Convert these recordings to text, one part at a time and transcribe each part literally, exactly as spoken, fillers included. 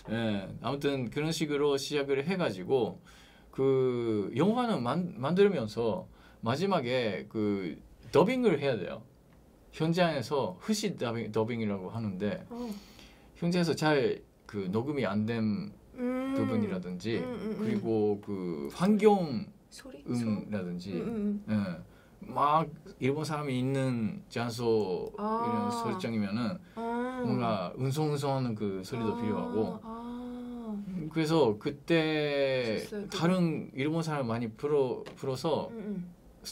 예, 아무튼 그런 식으로 시작을 해가지고 그 영화는 만, 만들면서 마지막에 그 더빙을 해야 돼요. 현장에서 흐시 더빙, 더빙이라고 하는데 어. 현장에서 잘 그 녹음이 안 된 음. 부분이라든지 음, 음, 음. 그리고 그 환경 소리? 음이라든지 음, 음. 예, 막 일본 사람이 있는 장소 아. 이런 설정이면은 아. 뭔가 은성은성하는 그 소리도 아. 필요하고 아. 그래서 그때 좋았어요, 다른 일본 사람 많이 불어 불어서 음, 음.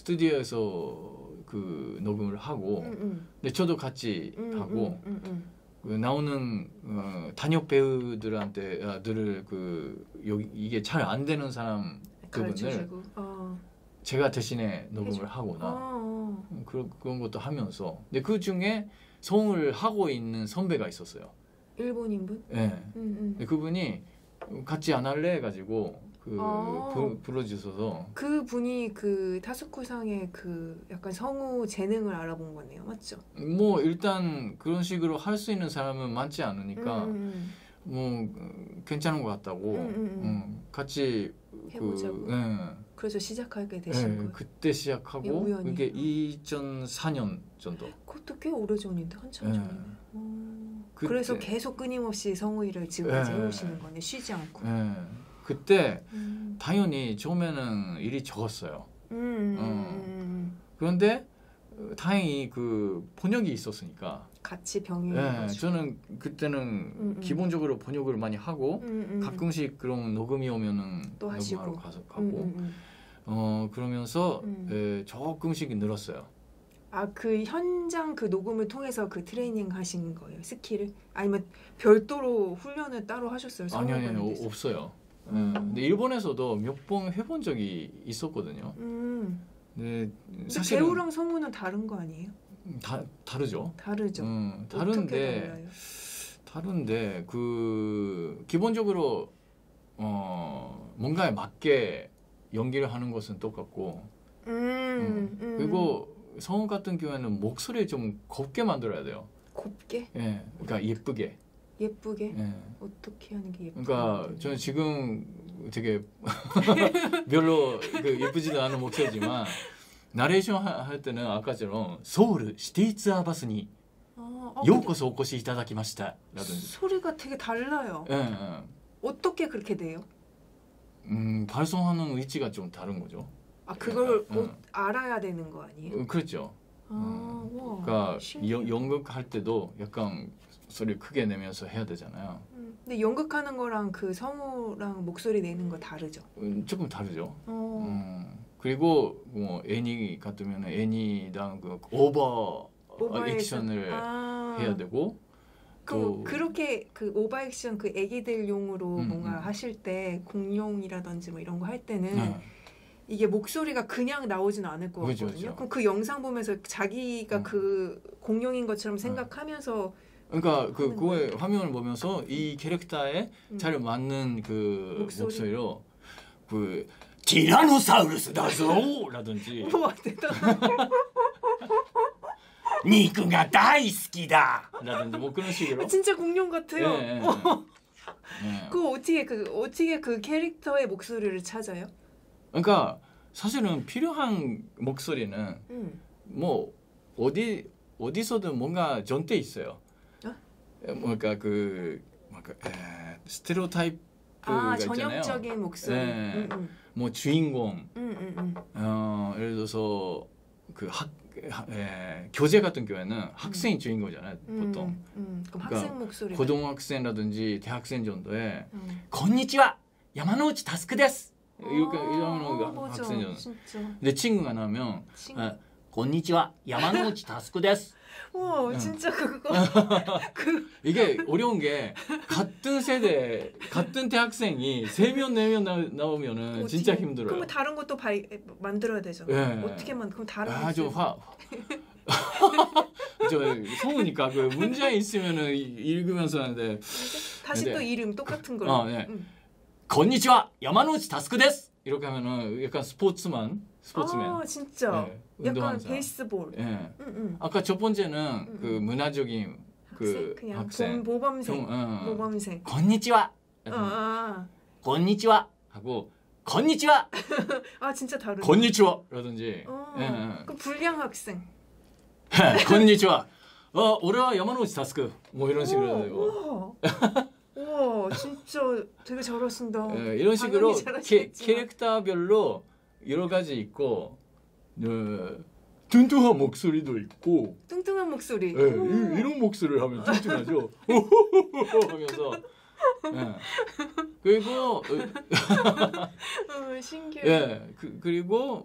스튜디오에서 그 녹음을 하고 음, 음. 근데 저도 같이 음, 하고 음, 음, 음. 그 나오는 어, 단역 배우들한테 아, 들을 그 여기 이게 잘 안 되는 사람 부분을 가르쳐주고. 어. 제가 대신에 녹음을 해줘. 하거나 어, 어. 그런 그런 것도 하면서 근데 그 중에 성우를 하고 있는 선배가 있었어요. 일본인분? 예. 음, 음. 근데 그분이 같이 안 할래 해가지고 그 아. 부, 불러주셔서 그 분이 그 타스쿠상의 그 약간 성우 재능을 알아본 거네요, 맞죠? 뭐 일단 그런 식으로 할 수 있는 사람은 많지 않으니까 음, 뭐 어, 괜찮은 것 같다고 음, 음, 음. 음, 같이 해보자고. 그, 예, 그래서 시작하게 되신 예, 거예요. 그때 시작하고 우연히. 그게 이천사 년 정도. 그것도 꽤 오래 전인데 한참 예. 전이네. 어. 그때- 그래서 계속 끊임없이 성우 일을 지금까지 예. 해오시는 거네, 쉬지 않고. 예, 그때 음. 당연히 처음에는 일이 적었어요. 음, 음, 어. 음, 음. 그런데 어, 다행히 그 번역이 있었으니까. 같이 예, 병행해가지고. 저는 그때는 음, 음. 기본적으로 번역을 많이 하고 음, 음. 가끔씩 그런 녹음이 오면은 또 하시고. 녹음하러 가서 가고 음, 음, 음. 어 그러면서 음. 예, 조금씩 늘었어요. 아, 그 현장 그 녹음을 통해서 그 트레이닝 하신 거예요, 스킬을? 아니면 별도로 훈련을 따로 하셨어요? 아니 아니 성우 아니 하는 데서? 없어요. 예, 음. 근데 일본에서도 몇 번 해본 적이 있었거든요. 음. 근데 근데 사실은 배우랑 성우는 다른 거 아니에요? 다 다르죠. 다르죠. 음, 어떻게 다른데 달라요? 다른데 그 기본적으로 어 뭔가에 맞게 연기를 하는 것은 똑같고 음, 음. 음. 그리고 성우 같은 경우에는 목소리 좀 곱게 만들어야 돼요. 곱게? 예, 그러니까 예쁘게. 예쁘게? 예. 어떻게 하는 게 예쁘게? 그러니까 저는 지금 되게 별로 그 예쁘지도 않은 목소리지만 나레이션 하- 할 때는 아까처럼 서울 시티ツアー バスに 아, 아, ようこそお越しいただきました라든지. 소리가 되게 달라요. 예, 예. 어떻게 그렇게 돼요? 음, 발성하는 위치가 좀 다른 거죠. 아, 그걸 응. 어, 알아야 되는 거 아니에요? 어, 그렇죠. 아, 와. 그러니까 신기해. 연, 연극할 때도 약간 소리 크게 내면서 해야 되잖아요. 음, 근데 연극하는 거랑 그 성우랑 목소리 내는 거 다르죠? 음, 조금 다르죠. 어. 음, 그리고 뭐 애니 같으면 애니당 그 오버 오버액션. 액션을 아. 해야 되고 그럼 또 그렇게 그 오버액션 그 애기들용으로 음, 뭔가 음. 하실 때 공룡이라든지 뭐 이런 거 할 때는 네. 이게 목소리가 그냥 나오진 않을 것 그죠, 같거든요. 그죠. 그럼 그 영상 보면서 자기가 음. 그 공룡인 것처럼 생각하면서 그러니까 그 하는 그거의 화면을 보면서 이 캐릭터에 음. 잘 맞는 그 목소리? 목소리로 그 티라노사우루스 다ぞ라든지 우와 대단하다. 니꾸가 다이스키다 라든지 뭐 그런 식으로 진짜 공룡 같아요. 예, 예, 예. 예. 그 어떻게 그 어떻게 그 캐릭터의 목소리를 찾아요? 그러니까 사실은 필요한 목소리는 음. 뭐 어디 어디서든 뭔가 전대 있어요. 어? 에, 뭔가 그 뭔가 에, 스테레오타입 아 있잖아요. 전형적인 목소리. 네. 음, 음. 뭐 주인공 음, 음, 음. 어, 예를 들어서 그 학 에, 교재 같은 경우에는 학생이 주인공이잖아요. 보통 음, 음. 그럼 그러니까 학생 목소리. 고등학생이라든지 대학생 정도에 음. こんにちは山之内タスクです 이렇게 아, 이러는 맞아. 학생이잖아요. 진짜. 내 친구가 나오면 친구. 아, こんにちは山之内タスクです 와 응. 진짜 그거 그 이게 어려운 게 같은 세대 같은 대학생이 세 명 네 명 나오면은 진짜 어떻게- 힘들어요. 그러면 다른 것도 발 만들어야 되잖아. 예. 어떻게 만 그럼 다른 아주 목소리. 화. 저 성우니까 그 문제 있으면은 읽으면서 하는데 다시 네. 또 이름 똑같은 걸로. 어, 네. 음. こんにちは山之内タスクです 이렇게 하면은 약간 스포츠만 스포츠맨. 아 진짜. 예, 약간 운동하는 사람. 베이스볼. 예. 응, 응. 아까 첫 번째는 음, 그 음. 문화적인 학생 그 그냥 학생. 본 모범생. 좀, 어. 모범생. こんにちは 아, 건니치와 하고 건니치와 아 진짜 다르네. 건니치와라든지 어, 예, 예. 그 불량 학생. 건니치와 어, 올해와 야마노우치 타스크 뭐 이런 식으로 해야 되고 우와, 우와, 진짜 되게 잘하신다. 예, 이런 식으로 당연히 캐, 잘하시겠지만. 캐릭터별로 여러 가지 있고 어, 뚱뚱한 목소리도 있고 뚱뚱한 목소리. 예, 이, 이런 목소리를 하면 뚱뚱하죠. 하면서 예. 그리고 어, 어, 신기해. 예, 그, 그리고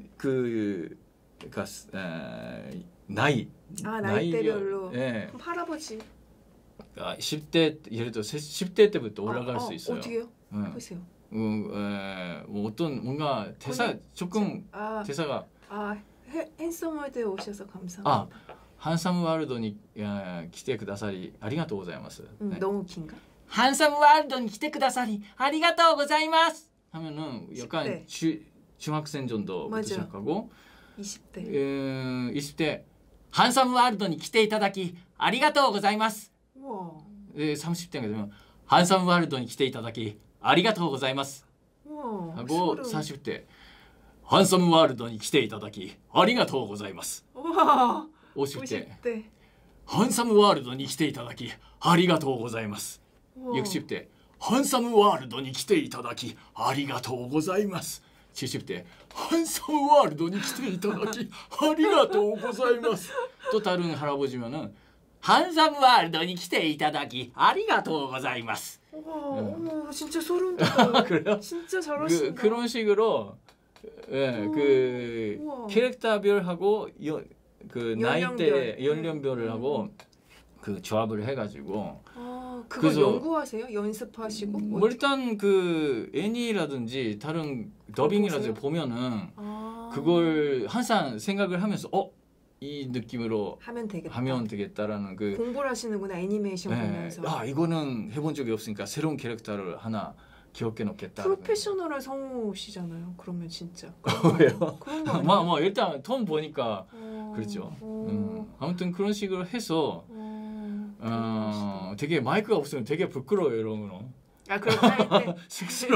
그 그러니까 에, 나이 아 나이대별로. 나이별, 예. 그럼 할아버지. 아, 십 대 예를 들어 십 대 때부터 올라갈 아, 수 어, 있어요. 어떻게요? 예. 보세요. 음, 에, 뭐 어떤 뭔가 대사 거기- 조금 아, 대사가 아 해- 핸섬월드에 오셔서 감사합니다. 아 한섬 월드에来てくださりありがとうございます. 음, 네. 너무 긴가? 한섬 월드에 来てくださりありがとうございます. 하면은 약간 십 대. 주, 중학생 정도부터 맞아요. 시작하고 이십 대. 에, 이십 대 한섬 월드에 来ていただきありがとうございます. 우와. 에, 삼십 대가 되면 한섬 월드에 来ていただきありがとうございます. 우와. 하고 소름. 사십 대 한섬 월드에 来ていただきありがとうございます. 우와. 오십 대 오십 대. 한섬 월드에 来ていただきありがとうございます. 우와. 육십 대 한섬 월드에 来ていただきありがとうございます. 칠십 대 한섬 월드에 来ていただきありがとうございます. 또 다른 할아버지면은 한섬 월드에 来ていただきありがとうございます. 우와. 음. 어머 진짜 소름 돋아. 그래요? 진짜 그, 잘하신다. 그런 식으로 예, 그 우와. 캐릭터별하고 여, 그 나이대 연령별. 연령별을 음. 하고 그 조합을 해가지고 아, 그거 그래서- 연구하세요? 연습하시고? 뭐 일단 그 애니라든지 다른 더빙이라든지 보세요? 보면은 아. 그걸 항상 생각을 하면서 어? 이 느낌으로 하면 되겠다. 하면 되겠다라는 그 공부를 하시는구나 애니메이션 예, 보면서. 아 이거는 해본 적이 없으니까 새로운 캐릭터를 하나 기억해 놓겠다. 프로페셔널한 성우시잖아요. 그러면 진짜. 왜요? 그런 거 아니에요? 뭐, 뭐 일단 톤 보니까 어, 그렇죠. 어, 음, 아무튼 그런 식으로 해서 어, 어, 되게 마이크가 없으면 되게 부끄러워요 이런 거. 아 그렇다 할 때. 쑥스러워.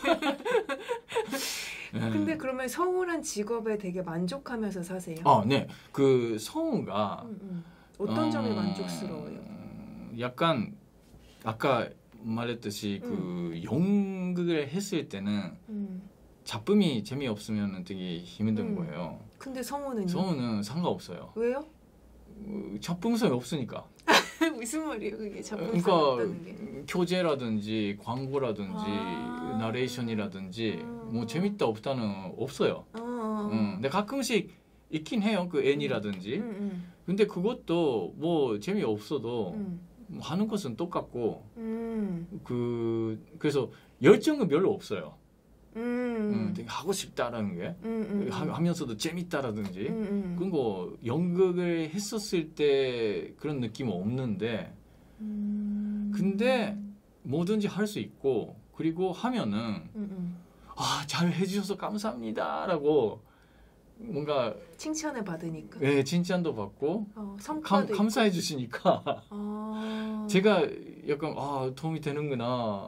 네. 근데 그러면 성우란 직업에 되게 만족하면서 사세요? 아, 네. 그 성우가 음, 음. 어떤 점이 어, 만족스러워요? 약간 아까 말했듯이 그 연극을 했을 때는 음. 작품이 재미없으면 되게 힘든 음. 거예요. 근데 성우는요? 성우는 상관없어요. 왜요? 어, 작품성이 없으니까. 무슨 말이에요? 그게 작품 그러니까 쌓았다는 게. 교재라든지 광고라든지 아. 나레이션이라든지 음. 뭐 재밌다 없다는 없어요. 어, 어. 음, 근데 가끔씩 있긴 해요. 그 애니라든지. 음, 음, 근데 그것도 뭐 재미 없어도 음. 뭐 하는 것은 똑같고 음. 그 그래서 열정은 별로 없어요. 음. 음, 되게 하고 싶다라는 게 음, 음. 하, 하면서도 재밌다라든지 음, 음. 그런 거 연극을 했었을 때 그런 느낌은 없는데 음. 근데 뭐든지 할 수 있고 그리고 하면은 음, 음. 아, 잘 해주셔서 감사합니다라고 뭔가 칭찬을 받으니까. 예, 칭찬도 받고 어, 감, 성과도 감사해 주시니까 있고. 아. 제가 약간 아 도움이 되는구나라는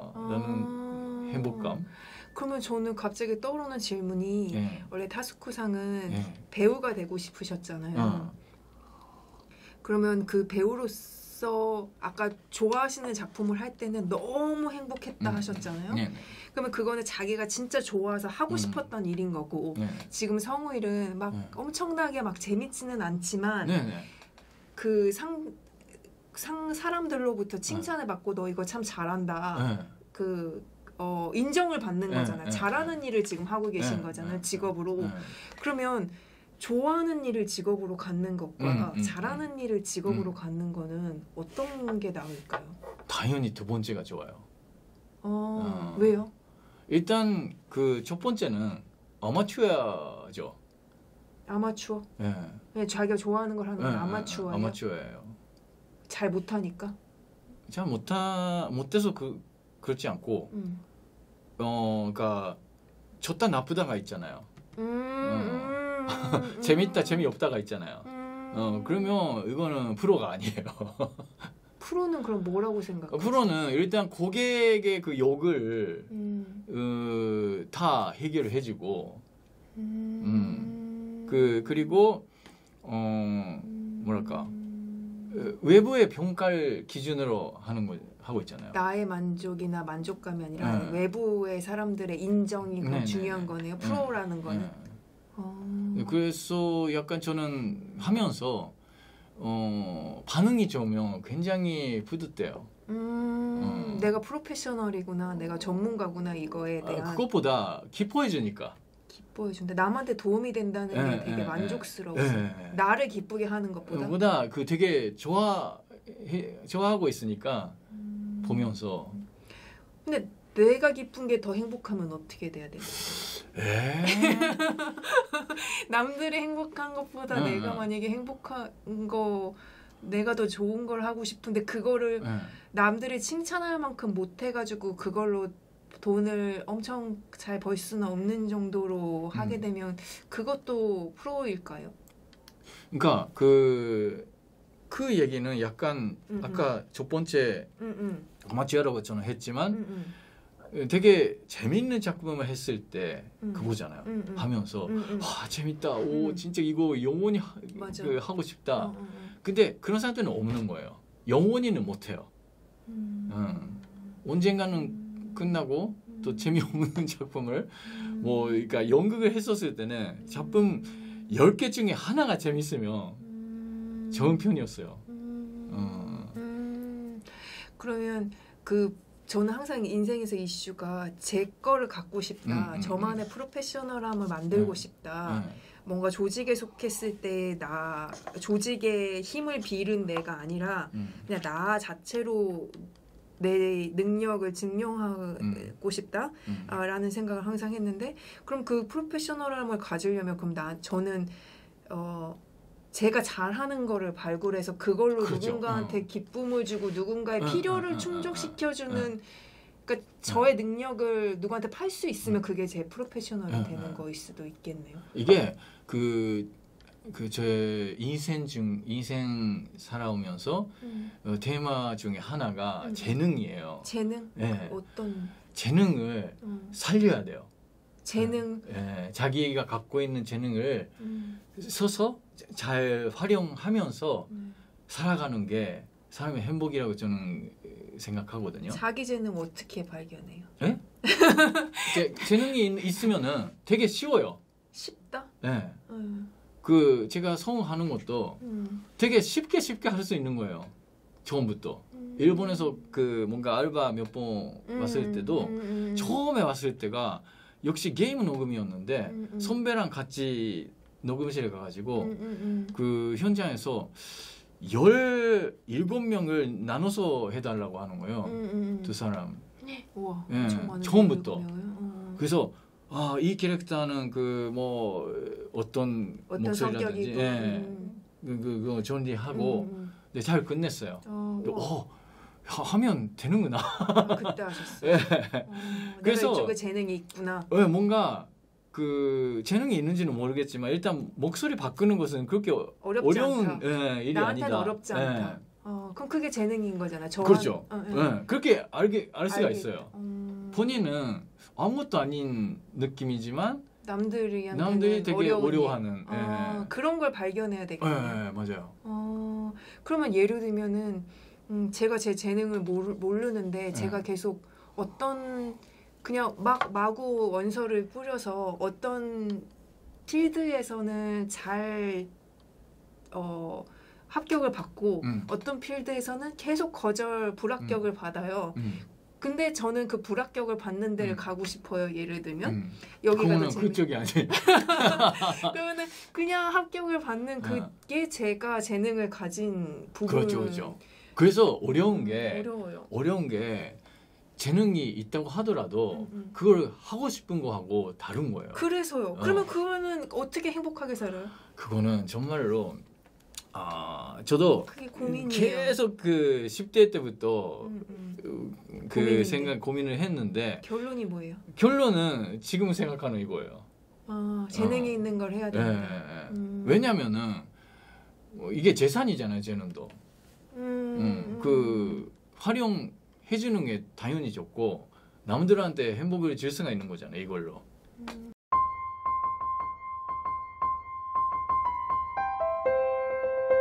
아. 행복감. 그러면 저는 갑자기 떠오르는 질문이 예, 원래 타스쿠상은 예. 배우가 되고 싶으셨잖아요. 어. 그러면 그 배우로서 아까 좋아하시는 작품을 할 때는 너무 행복했다 음. 하셨잖아요. 네, 네, 그러면 그거는 자기가 진짜 좋아서 하고 음. 싶었던 일인 거고 네, 지금 성우일은 막 네. 엄청나게 막 재밌지는 않지만 네, 네. 그 상 상 사람들로부터 칭찬을 받고 너 이거 참 잘한다. 네. 그 어, 인정을 받는 네, 거잖아요. 네, 잘하는 일을 지금 하고 계신 네, 거잖아요. 네, 직업으로. 네. 그러면 좋아하는 일을 직업으로 갖는 것과 음, 음, 잘하는 일을 직업으로 음. 갖는 거는 어떤 게 나을까요? 당연히 두 번째가 좋아요. 어, 어. 왜요? 일단 그 첫 번째는 아마추어죠. 아마추어. 예. 네, 자기가 좋아하는 걸 하는 건 예, 아마추어예요. 아마추어예요. 잘 못하니까. 잘 못하 못해서 그 그렇지 않고 음. 어 그러니까 좋다 나쁘다가 있잖아요. 음, 음, 음, 재밌다 음. 재미없다가 있잖아요. 음. 어 그러면 이거는 프로가 아니에요. 프로는 그럼 뭐라고 생각해? 프로는 일단 고객의 그 욕을 음. 어, 다 해결을 해주고, 음. 음. 그 그리고 어 뭐랄까 어, 외부의 평가를 기준으로 하는 거 하고 있잖아요. 나의 만족이나 만족감이 아니라 네. 외부의 사람들의 인정이 네, 중요한 네, 거네요. 네. 프로라는 거는. 네. 어. 그래서 약간 저는 하면서 어, 반응이 좋으면 굉장히 뿌듯해요. 음, 어. 내가 프로페셔널이구나, 내가 전문가구나 이거에 대한 아, 그것보다 기뻐해주니까. 기뻐해준다. 남한테 도움이 된다는 게 예, 되게 예, 만족스러워. 예, 예. 나를 기쁘게 하는 것보다. 보다 그 되게 좋아 좋아하고 있으니까 음. 보면서. 근데 내가 기쁜 게 더 행복하면 어떻게 돼야 돼? 에? 남들이 행복한 것보다 응, 내가 응. 만약에 행복한 거 내가 더 좋은 걸 하고 싶은데 그거를 예. 남들이 칭찬할 만큼 못 해가지고 그걸로 돈을 엄청 잘 벌 수는 없는 정도로 하게 음. 되면 그것도 프로일까요? 그러니까 그, 그 얘기는 약간 음, 아까 첫 번째 응응 아마추어라고 저는 했지만 응응 되게 재밌는 작품을 했을 때 음. 그거잖아요. 응응 하면서 응응 와 재밌다. 오 음. 진짜 이거 영원히 하, 맞아. 그, 하고 싶다. 어, 어, 어. 근데 그런 사람들은 없는 거예요. 영원히는 못해요. 음. 음. 언젠가는 끝나고 또 재미없는 작품을 뭐 그러니까 연극을 했었을 때는 작품 열 개 중에 하나가 재밌으면 음. 좋은 편이었어요. 음. 어. 음. 그러면 그 저는 항상 인생에서 이슈가 제 거를 갖고 싶다. 음, 음, 저만의 프로페셔널함을 만들고 음. 싶다. 네. 뭔가 조직에 속했을 때 나 조직의 힘을 빌은 내가 아니라 음. 그냥 나 자체로 내 능력을 증명하고 음. 싶다. 음. 아, 라는 생각을 항상 했는데 그럼 그 프로페셔널함을 가지려면 그럼 나 저는 어 제가 잘하는 거를 발굴해서 그걸로 그렇죠. 누군가한테 어. 기쁨을 주고 누군가의 어, 필요를 어, 어, 충족시켜주는 그러니까 저의 능력을 누구한테 팔 수 있으면 그게 제 프로페셔널이 어, 되는 어. 거일 수도 있겠네요. 이게 그 그 제 인생 중 인생 살아오면서 음. 어, 테마 중에 하나가 음. 재능이에요. 재능? 네. 어떤 재능을 음. 살려야 돼요. 재능? 예, 자기가 갖고 있는 재능을 음. 써서 잘 활용하면서 음. 살아가는 게 사람의 행복이라고 저는 생각하거든요. 자기 재능 어떻게 발견해요? 예? 제, 재능이 있- 있으면은 되게 쉬워요. 쉽다? 예. 음. 그 제가 성우하는 것도 음. 되게 쉽게 쉽게 할 수 있는 거예요. 처음부터. 음. 일본에서 그 뭔가 알바 몇 번 왔을 때도 음, 음, 음. 처음에 왔을 때가 역시 게임 녹음이었는데 음, 음. 선배랑 같이 녹음실에 가가지고 음, 음, 음. 그 현장에서 열일곱 명을 나눠서 해달라고 하는 거예요. 음, 음, 음. 두 사람. 우와, 예, 엄청 많은 처음부터. 노력이네요. 어. 그래서 아, 이 캐릭터는 그 뭐 어떤, 어떤 목소리라든지 성격이고 예, 음. 그, 그, 그 존재하고 음, 음. 네, 잘 끝냈어요. 어, 우와. 어, 하- 하면 되는구나. 아, 그때 하셨어요. 예. 어, 그래서- 내가 이쪽에 재능이 있구나. 예, 뭔가 그 재능이 있는지는 모르겠지만 일단 목소리 바꾸는 것은 그렇게 어렵지 어려운 않다. 예, 일이 나한테는 아니다. 어렵지 예. 않다. 어, 그럼 그게 재능인 거잖아. 저한- 그렇죠. 어, 예. 예, 그렇게 알게 알 수가 알게- 있어요. 음, 본인은 아무것도 아닌 느낌이지만 남들이 남들이 되게 어려운 일. 어려워하는. 어, 예. 그런 걸 발견해야 예, 되겠네요. 예, 맞아요. 어, 그러면 예를 들면은 음, 제가 제 재능을 모르, 모르는데 네. 제가 계속 어떤 그냥 막 마구 원서를 뿌려서 어떤 필드에서는 잘 어, 합격을 받고 음. 어떤 필드에서는 계속 거절 불합격을 받아요. 음, 근데 저는 그 불합격을 받는 데를 음. 가고 싶어요. 예를 들면 음. 여기가 더 그거는 재밌. 그쪽이 아니에요. 그러면은 그냥 합격을 받는 그게 제가 재능을 가진 부분. 그렇죠, 그렇죠. 그래서 어려운 게 어려워요. 어려운 게 재능이 있다고 하더라도 음, 음. 그걸 하고 싶은 거하고 다른 거예요. 그래서요. 어. 그러면 그거는 어떻게 행복하게 살아요? 그거는 정말로 아 저도 그게 고민이에요. 계속 그 십 대 때부터 음, 음. 그 고민인데. 생각 고민을 했는데 결론이 뭐예요? 결론은 지금 생각하는 이거예요. 아, 재능이 어. 있는 걸 해야 예, 된다. 예, 예. 음. 왜냐면은 뭐 이게 재산이잖아요, 재능도. 음, 음, 그 활용해 주는 게 당연히 좋고 남들한테 행복을 줄 수가 있는 거잖아요. 이걸로. 음.